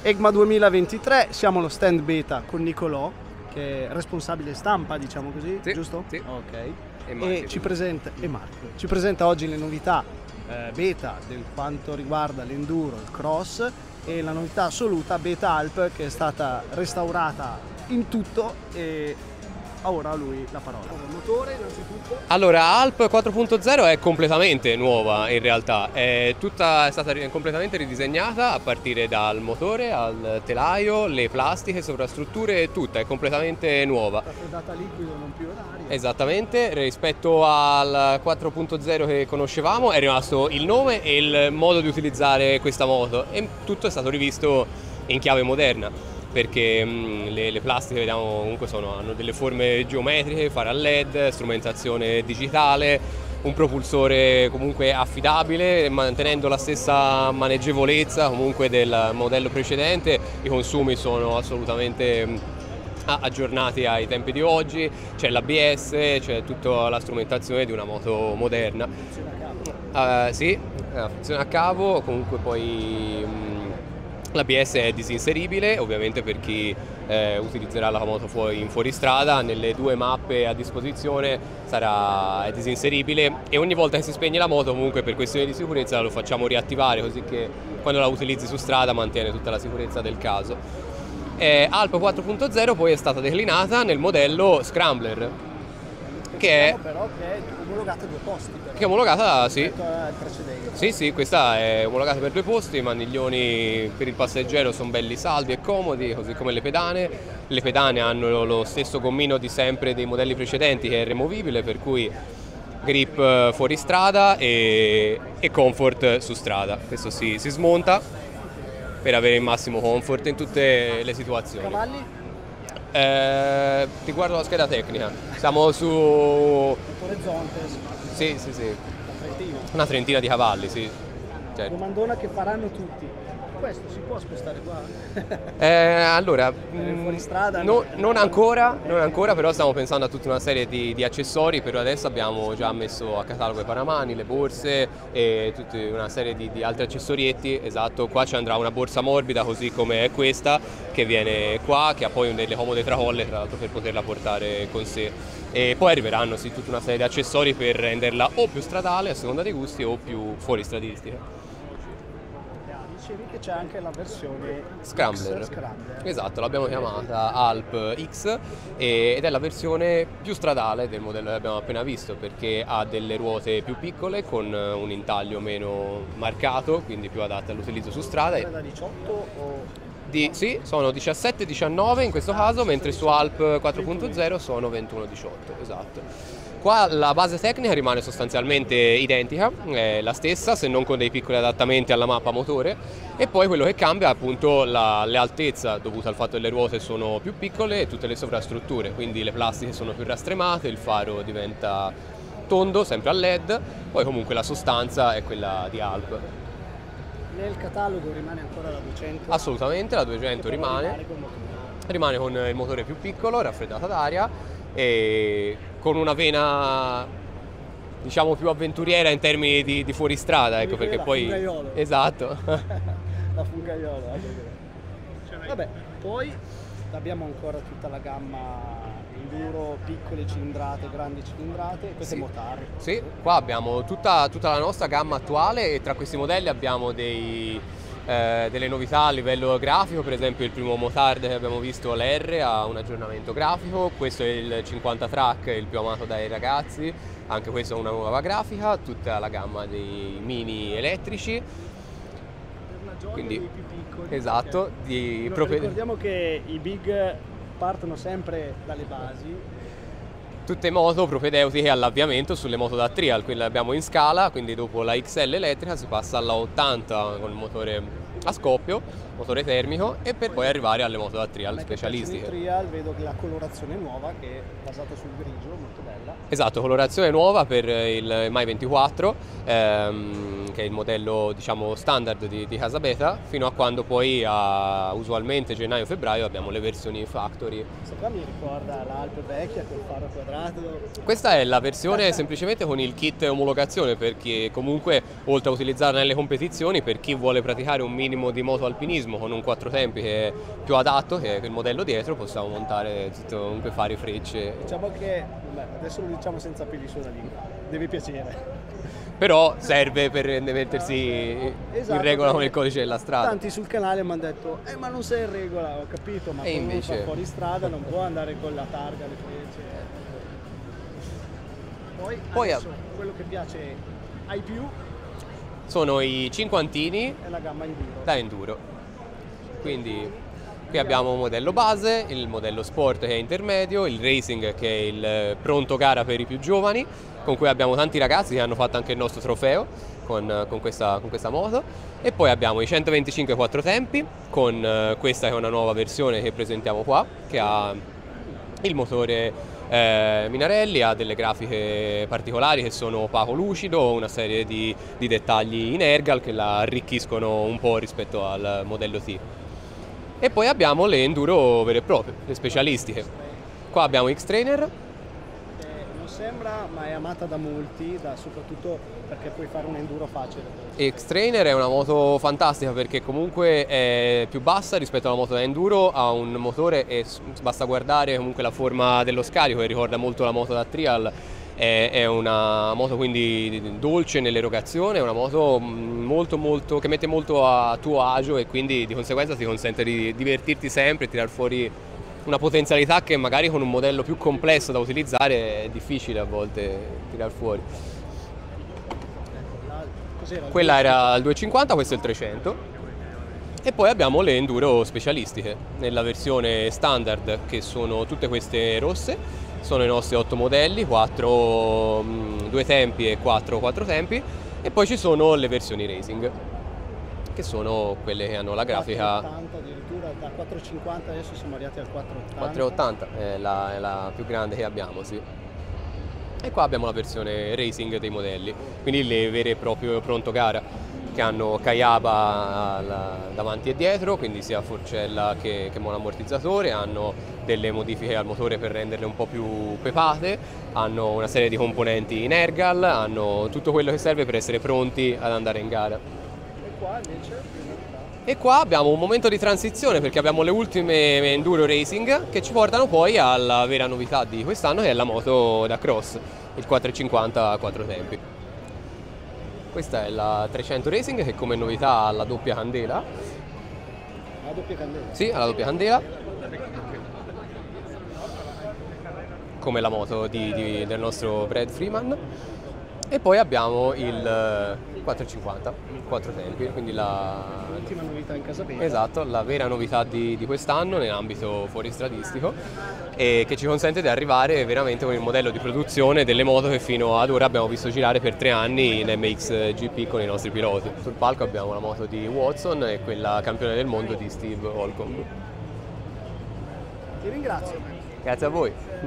EICMA 2023, siamo allo stand beta con Nicolò, che è responsabile stampa, diciamo così, sì, giusto? Sì. Ok. E ci presenta oggi le novità beta del quanto riguarda l'enduro, il cross, e la novità assoluta Beta Alp, che è stata restaurata in tutto, e ora a lui la parola. Il motore innanzitutto. Allora, Alp 4.0 è completamente nuova in realtà, è stata completamente ridisegnata a partire dal motore al telaio, le plastiche, sovrastrutture, tutta è completamente nuova. Raffreddata a liquido, non più orario. Esattamente, rispetto al 4.0 che conoscevamo è rimasto il nome e il modo di utilizzare questa moto, e tutto è stato rivisto in chiave moderna. Perché le plastiche, vediamo, comunque hanno delle forme geometriche, fare a LED, strumentazione digitale, un propulsore comunque affidabile, mantenendo la stessa maneggevolezza comunque del modello precedente. I consumi sono assolutamente aggiornati ai tempi di oggi, c'è l'ABS, c'è tutta la strumentazione di una moto moderna. Sì, funziona a cavo, comunque poi l'ABS è disinseribile, ovviamente per chi utilizzerà la moto in fuoristrada. Nelle due mappe a disposizione è disinseribile, e ogni volta che si spegne la moto, comunque per questioni di sicurezza, lo facciamo riattivare, così che quando la utilizzi su strada mantiene tutta la sicurezza del caso. Alp 4.0 poi è stata declinata nel modello Scrambler, che è omologata a due posti. Che è omologata, sì. Al precedente. Sì, questa è omologata per due posti, i maniglioni per il passeggero sono belli saldi e comodi, così come le pedane. Le pedane hanno lo stesso gommino di sempre dei modelli precedenti, che è removibile, per cui grip fuori strada e comfort su strada. Questo si smonta per avere il massimo comfort in tutte le situazioni. Cavalli? Riguardo la scheda tecnica, siamo su... Orizzonte. Sì. Una trentina di cavalli, sì. Certo. Domandona che faranno tutti. Questo si può spostare qua? Allora, fuori strada? Non ancora, però stiamo pensando a tutta una serie di accessori. Per adesso abbiamo già messo a catalogo i paramani, le borse e tutta una serie di altri accessorietti. Esatto, qua ci andrà una borsa morbida, così come è questa, che viene qua, che ha poi delle comode tracolle, tra l'altro, per poterla portare con sé. E poi arriveranno tutta una serie di accessori per renderla o più stradale, a seconda dei gusti, o più fuoristradistica. Dicevi che c'è anche la versione Scrambler. Esatto, l'abbiamo chiamata Alp X, ed è la versione più stradale del modello che abbiamo appena visto, perché ha delle ruote più piccole con un intaglio meno marcato, quindi più adatte all'utilizzo su strada. È da 18 o... Sì, sono 17-19 in questo caso, mentre su Alp 4.0 sono 21-18, esatto. Qua la base tecnica rimane sostanzialmente identica, è la stessa, se non con dei piccoli adattamenti alla mappa motore, e poi quello che cambia è appunto l'altezza, dovuta al fatto che le ruote sono più piccole, e tutte le sovrastrutture, quindi le plastiche sono più rastremate, il faro diventa tondo, sempre a LED, poi comunque la sostanza è quella di Alp. Nel catalogo rimane ancora la 200? Assolutamente, la 200 rimane con il motore più piccolo, raffreddata d'aria, e con una vena, diciamo, più avventuriera in termini di fuoristrada, ecco, perché poi... Fungaiolo. Esatto. La fungaiolo. Vabbè, poi abbiamo ancora tutta la gamma enduro, piccole cilindrate, grandi cilindrate, queste motari. Sì, qua abbiamo tutta la nostra gamma attuale, e tra questi modelli abbiamo delle novità a livello grafico. Per esempio il primo motard che abbiamo visto, l'R, ha un aggiornamento grafico. Questo è il 50 Track, il più amato dai ragazzi, anche questo è una nuova grafica. Tutta la gamma dei mini elettrici, quindi più piccoli. Esatto, ricordiamo che i big partono sempre dalle basi. Tutte moto propedeutiche all'avviamento sulle moto da trial, quelle abbiamo in scala, quindi dopo la XL elettrica si passa alla 80 con il motore a scoppio, motore termico, e per poi arrivare alle moto da trial specialistiche. In trial vedo che la colorazione nuova, che è basata sul grigio, molto bella. Esatto, colorazione nuova per il Mai 24, che è il modello, diciamo, standard di Casa Beta, fino a quando poi usualmente gennaio-febbraio abbiamo le versioni factory. Questa qua mi ricorda l'Alp vecchia col faro quadrato. Questa è la versione semplicemente con il kit omologazione, perché comunque, oltre a utilizzarla nelle competizioni, per chi vuole praticare un minimo di moto alpinismo meccanismo con un quattro tempi che è più adatto, che è il modello dietro, possiamo montare tutto, comunque fare frecce. Diciamo che, adesso lo diciamo senza peli sulla lingua, deve piacere. Però serve per mettersi Esatto, in regola con il codice della strada. Tanti sul canale mi hanno detto ma non sei in regola, ho capito, ma quando uno fa fuori strada non può andare con la targa, le frecce. Poi adesso, quello che piace ai più sono i cinquantini è la gamma enduro. da enduro. Quindi qui abbiamo un modello base, il modello sport che è intermedio, il racing che è il pronto gara per i più giovani, con cui abbiamo tanti ragazzi che hanno fatto anche il nostro trofeo con questa moto, e poi abbiamo i 125 quattro tempi con questa che è una nuova versione che presentiamo qua, che ha il motore Minarelli, ha delle grafiche particolari che sono opaco lucido, una serie di dettagli in Ergal che la arricchiscono un po' rispetto al modello T. E poi abbiamo le enduro vere e proprie, le specialistiche. Qua abbiamo X-Trainer. Non sembra, ma è amata da molti, soprattutto perché puoi fare un enduro facile. X-Trainer è una moto fantastica perché comunque è più bassa rispetto alla moto da enduro, ha un motore e basta guardare comunque la forma dello scarico che ricorda molto la moto da trial. È una moto quindi dolce nell'erogazione, è una moto molto che mette molto a tuo agio e quindi di conseguenza ti consente di divertirti sempre e tirar fuori una potenzialità che magari con un modello più complesso da utilizzare è difficile a volte tirar fuori. Quella era il 250, questo è il 300. E poi abbiamo le enduro specialistiche nella versione standard, che sono tutte queste rosse. Sono i nostri 8 modelli, 4 due tempi e 4 quattro tempi, e poi ci sono le versioni racing, che sono quelle che hanno la grafica 480, addirittura da 450 adesso siamo arrivati al 480. 480 è la più grande che abbiamo, sì. E qua abbiamo la versione racing dei modelli, quindi le vere e proprie pronto gara, che hanno Caiaba davanti e dietro, quindi sia forcella che monoammortizzatore, hanno delle modifiche al motore per renderle un po' più pepate, hanno una serie di componenti in Ergal, hanno tutto quello che serve per essere pronti ad andare in gara. E qua invece? E qua abbiamo un momento di transizione perché abbiamo le ultime enduro racing che ci portano poi alla vera novità di quest'anno, che è la moto da cross, il 450 a 4 tempi. Questa è la 300 Racing che come novità ha la doppia candela. La doppia candela? Sì, ha la doppia candela. Come la moto del nostro Brad Freeman. E poi abbiamo il 450, 4 tempi, quindi l'ultima novità in casa beta. Esatto, la vera novità di quest'anno nell'ambito fuoristradistico, e che ci consente di arrivare veramente con il modello di produzione delle moto che fino ad ora abbiamo visto girare per 3 anni in MXGP con i nostri piloti. Sul palco abbiamo la moto di Watson e quella campione del mondo di Steve Holcomb. Ti ringrazio. Grazie a voi.